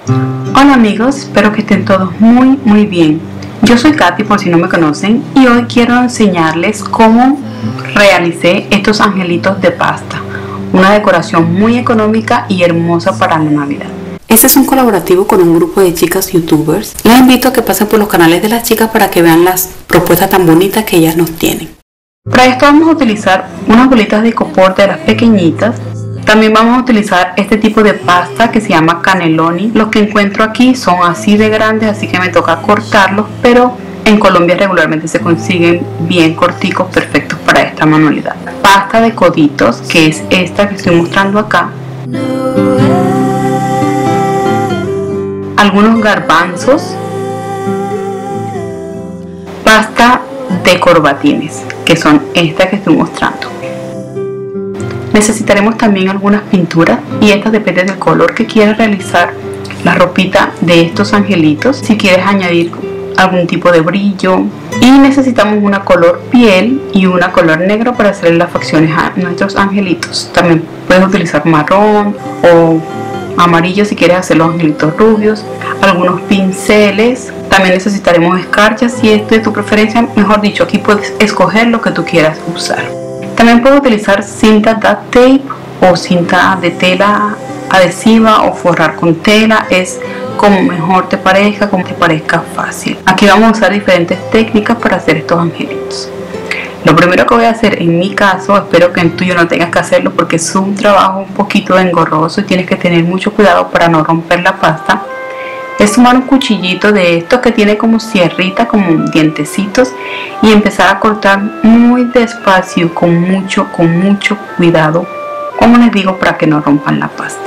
Hola amigos, espero que estén todos muy bien. Yo soy Katy por si no me conocen y hoy quiero enseñarles cómo realicé estos angelitos de pasta. Una decoración muy económica y hermosa para la Navidad. Este es un colaborativo con un grupo de chicas youtubers. Les invito a que pasen por los canales de las chicas para que vean las propuestas tan bonitas que ellas nos tienen. Para esto vamos a utilizar unas bolitas de icopor de las pequeñitas. También vamos a utilizar este tipo de pasta que se llama cannelloni. Los que encuentro aquí son así de grandes, así que me toca cortarlos, pero en Colombia regularmente se consiguen bien corticos, perfectos para esta manualidad. Pasta de coditos, que es esta que estoy mostrando acá. Algunos garbanzos. Pasta de corbatines, que son estas que estoy mostrando. Necesitaremos también algunas pinturas y estas depende del color que quieras realizar la ropita de estos angelitos. Si quieres añadir algún tipo de brillo, y necesitamos una color piel y una color negro para hacer las facciones a nuestros angelitos. También puedes utilizar marrón o amarillo si quieres hacer los angelitos rubios. Algunos pinceles. También necesitaremos escarchas si es de tu preferencia. Mejor dicho, aquí puedes escoger lo que tú quieras usar. También puedes utilizar cinta duct tape o cinta de tela adhesiva o forrar con tela. Es como mejor te parezca, como te parezca fácil. Aquí vamos a usar diferentes técnicas para hacer estos angelitos. Lo primero que voy a hacer en mi caso, espero que en tuyo no tengas que hacerlo porque es un trabajo un poquito engorroso y tienes que tener mucho cuidado para no romper la pasta, es tomar un cuchillito de estos que tiene como sierrita, como dientecitos, y empezar a cortar muy despacio, con mucho cuidado, como les digo, para que no rompan la pasta.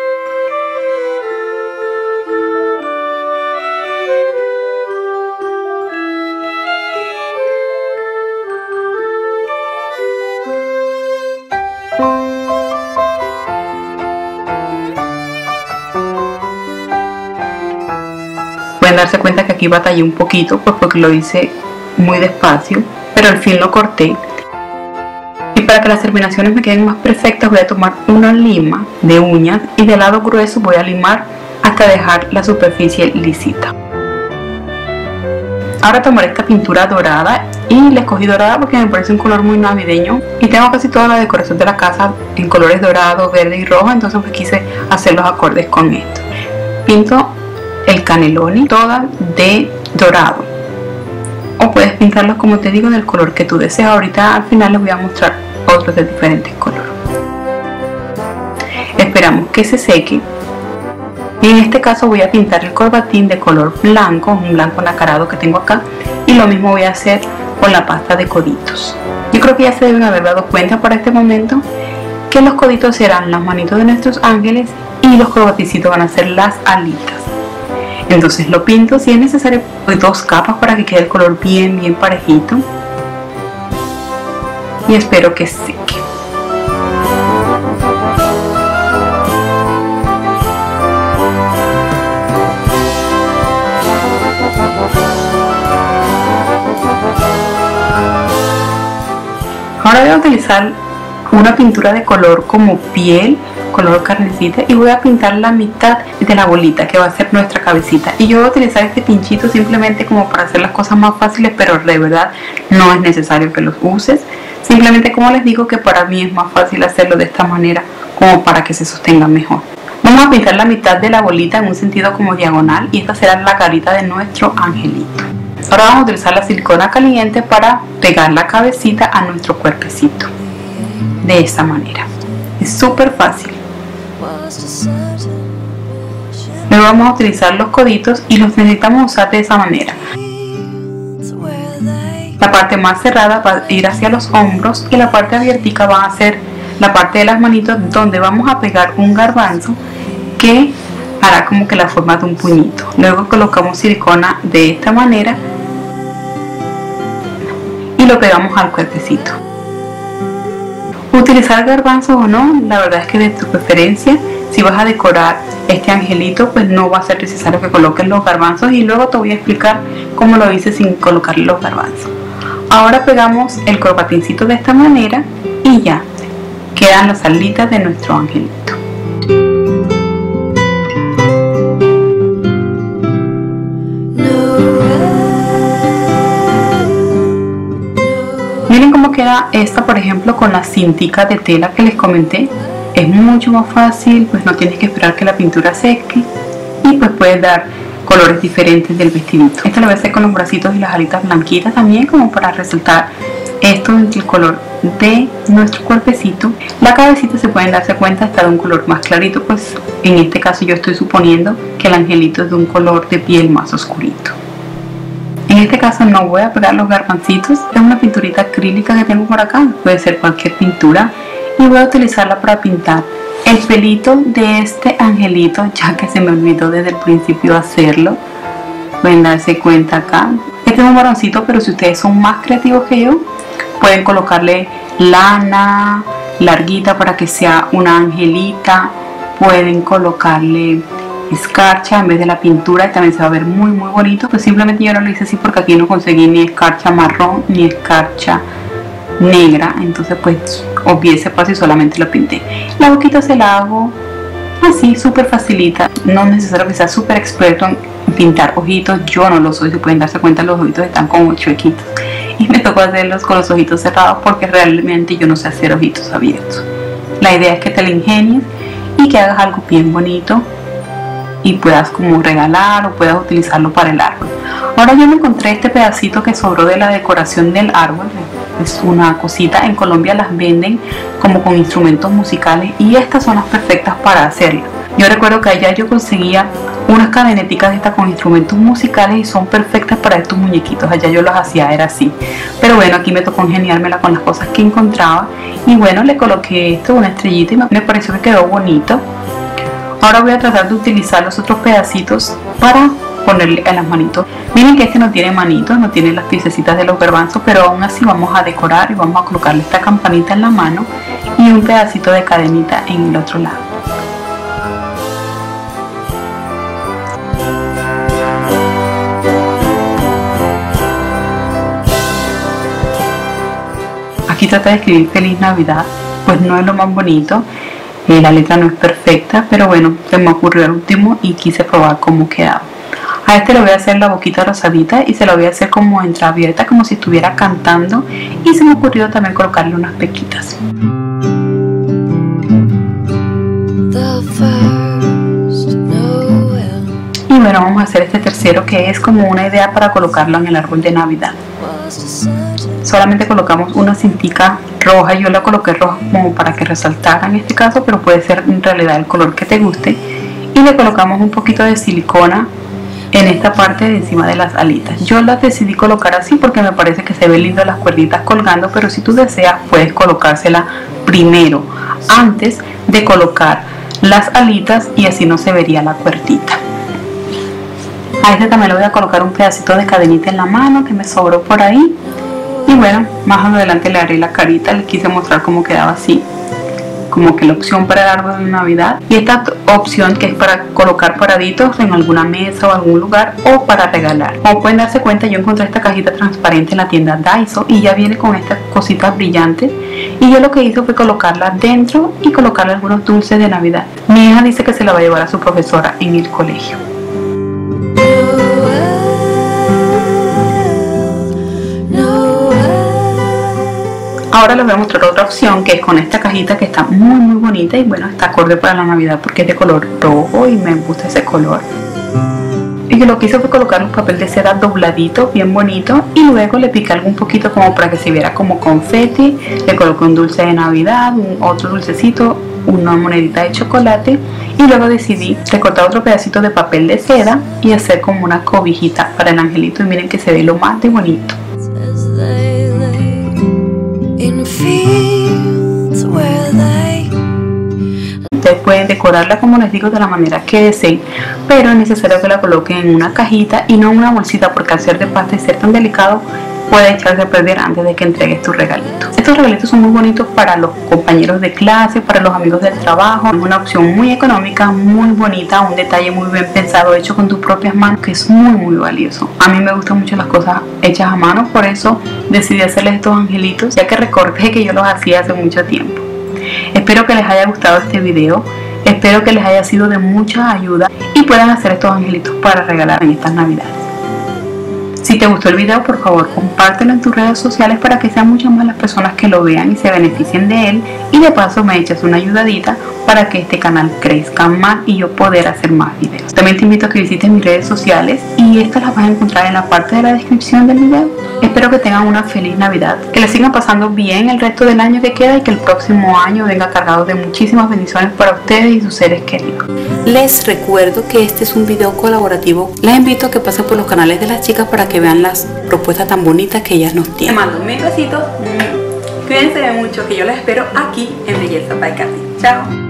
Pueden darse cuenta que aquí batallé un poquito, pues porque lo hice muy despacio, pero al fin lo corté. Y para que las terminaciones me queden más perfectas, voy a tomar una lima de uñas y del lado grueso voy a limar hasta dejar la superficie lisita. Ahora tomaré esta pintura dorada y la escogí dorada porque me parece un color muy navideño y tengo casi toda la decoración de la casa en colores dorado, verde y rojo, entonces pues quise hacer los acordes con esto. Pinto el cannelloni toda de dorado, o puedes pintarlos, como te digo, del color que tú desees. Ahorita al final les voy a mostrar otros de diferentes colores. Esperamos que se seque y en este caso voy a pintar el corbatín de color blanco, un blanco nacarado que tengo acá, y lo mismo voy a hacer con la pasta de coditos. Yo creo que ya se deben haber dado cuenta para este momento que los coditos serán las manitos de nuestros ángeles y los corbatincitos van a ser las alitas. Entonces lo pinto, si es necesario, pues 2 capas para que quede el color bien parejito. Y espero que seque. Ahora voy a utilizar una pintura de color como piel, color carnecita, y voy a pintar la mitad de la bolita que va a ser nuestra cabecita. Y yo voy a utilizar este pinchito simplemente como para hacer las cosas más fáciles, pero de verdad no es necesario que los uses. Simplemente, como les digo, que para mí es más fácil hacerlo de esta manera, como para que se sostenga mejor. Vamos a pintar la mitad de la bolita en un sentido como diagonal y esta será la carita de nuestro angelito. Ahora vamos a utilizar la silicona caliente para pegar la cabecita a nuestro cuerpecito. De esta manera. Es súper fácil. Luego vamos a utilizar los coditos y los necesitamos usar de esa manera. La parte más cerrada va a ir hacia los hombros y la parte abiertica va a ser la parte de las manitos, donde vamos a pegar un garbanzo que hará como que la forma de un puñito. Luego colocamos silicona de esta manera y lo pegamos al cuerpecito. Utilizar garbanzos o no, la verdad es que de tu preferencia. Si vas a decorar este angelito, pues no va a ser necesario que coloques los garbanzos, y luego te voy a explicar cómo lo hice sin colocar los garbanzos. Ahora pegamos el corbatincito de esta manera y ya quedan las alitas de nuestro angelito. queda esta, por ejemplo, con las cinticas de tela que les comenté. Es mucho más fácil, pues no tienes que esperar que la pintura seque y pues puedes dar colores diferentes del vestidito. Esto lo voy a hacer con los bracitos y las alitas blanquitas también, como para resaltar esto del color de nuestro cuerpecito. La cabecita, se pueden darse cuenta, está de un color más clarito, pues en este caso yo estoy suponiendo que el angelito es de un color de piel más oscurito. En este caso no voy a pegar los garbancitos, es una pinturita acrílica que tengo por acá, puede ser cualquier pintura, y voy a utilizarla para pintar el pelito de este angelito, ya que se me olvidó desde el principio hacerlo. Pueden darse cuenta acá. Este es un varoncito, pero si ustedes son más creativos que yo, pueden colocarle lana larguita para que sea una angelita. Pueden colocarle escarcha en vez de la pintura y también se va a ver muy bonito. Pues simplemente yo no lo hice así porque aquí no conseguí ni escarcha marrón ni escarcha negra, entonces pues obvié ese paso y solamente lo pinté. La boquita se la hago así, súper facilita. No es necesario que sea súper experto en pintar ojitos, yo no lo soy. Si pueden darse cuenta, los ojitos están como chuequitos y me tocó hacerlos con los ojitos cerrados porque realmente yo no sé hacer ojitos abiertos. La idea es que te la ingenies y que hagas algo bien bonito y puedas como regalar o puedas utilizarlo para el árbol. Ahora yo me encontré este pedacito que sobró de la decoración del árbol. Es una cosita, en Colombia las venden como con instrumentos musicales y estas son las perfectas para hacerlas. Yo recuerdo que allá yo conseguía unas cadeneticas de estas con instrumentos musicales y son perfectas para estos muñequitos. Allá yo las hacía, era así. Pero bueno, aquí me tocó ingeniármela con las cosas que encontraba y bueno, le coloqué esto, una estrellita, y me pareció que quedó bonito. Ahora voy a tratar de utilizar los otros pedacitos para ponerle a las manitos. Miren que este no tiene manitos, no tiene las piececitas de los garbanzos, pero aún así vamos a decorar y vamos a colocarle esta campanita en la mano y un pedacito de cadenita en el otro lado. Aquí trata de escribir Feliz Navidad, pues no es lo más bonito. La letra no es perfecta, pero bueno, se me ocurrió el último y quise probar cómo quedaba. A este le voy a hacer la boquita rosadita y se la voy a hacer como entreabierta, como si estuviera cantando, y se me ocurrió también colocarle unas pequitas. Y bueno, vamos a hacer este tercero, que es como una idea para colocarlo en el árbol de Navidad. Solamente colocamos una cintica roja, yo la coloqué roja como para que resaltara en este caso, pero puede ser en realidad el color que te guste, y le colocamos un poquito de silicona en esta parte de encima de las alitas. Yo las decidí colocar así porque me parece que se ven lindas las cuerditas colgando, pero si tú deseas puedes colocársela primero antes de colocar las alitas y así no se vería la cuerdita. A este también le voy a colocar un pedacito de cadenita en la mano que me sobró por ahí. Y bueno, más adelante le haré la carita. Les quise mostrar cómo quedaba así, como que la opción para el árbol de Navidad. Y esta opción que es para colocar paraditos en alguna mesa o algún lugar o para regalar. Como pueden darse cuenta, yo encontré esta cajita transparente en la tienda Daiso y ya viene con estas cositas brillantes. Y yo lo que hice fue colocarla dentro y colocarle algunos dulces de Navidad. Mi hija dice que se la va a llevar a su profesora en el colegio. Ahora les voy a mostrar otra opción, que es con esta cajita que está muy bonita y bueno, está acorde para la Navidad porque es de color rojo y me gusta ese color. Y que lo que hice fue colocar un papel de seda dobladito, bien bonito, y luego le piqué algo un poquito como para que se viera como confeti. Le coloqué un dulce de Navidad, otro dulcecito, una monedita de chocolate, y luego decidí recortar otro pedacito de papel de seda y hacer como una cobijita para el angelito, y miren que se ve lo más de bonito. Ustedes pueden decorarla, como les digo, de la manera que deseen, pero es necesario que la coloquen en una cajita y no en una bolsita, porque al ser de pasta y ser tan delicado puede echarse a perder antes de que entregues tu regalito. Estos regalitos son muy bonitos para los compañeros de clase, para los amigos del trabajo. Es una opción muy económica, muy bonita, un detalle muy bien pensado, hecho con tus propias manos, que es muy valioso. A mí me gustan mucho las cosas hechas a mano, por eso decidí hacerles estos angelitos, ya que recordé que yo los hacía hace mucho tiempo. Espero que les haya gustado este video, espero que les haya sido de mucha ayuda y puedan hacer estos angelitos para regalar en estas Navidades. Si te gustó el video, por favor compártelo en tus redes sociales para que sean muchas más las personas que lo vean y se beneficien de él, y de paso me echas una ayudadita para que este canal crezca más y yo poder hacer más videos. También te invito a que visites mis redes sociales y estas las vas a encontrar en la parte de la descripción del video. Espero que tengan una feliz Navidad, que la sigan pasando bien el resto del año que queda y que el próximo año venga cargado de muchísimas bendiciones para ustedes y sus seres queridos. Les recuerdo que este es un video colaborativo. Les invito a que pasen por los canales de las chicas para que vean las propuestas tan bonitas que ellas nos tienen. Te mando mil besitos. Cuídense mucho, que yo les espero aquí en Belleza by Katy. Chao.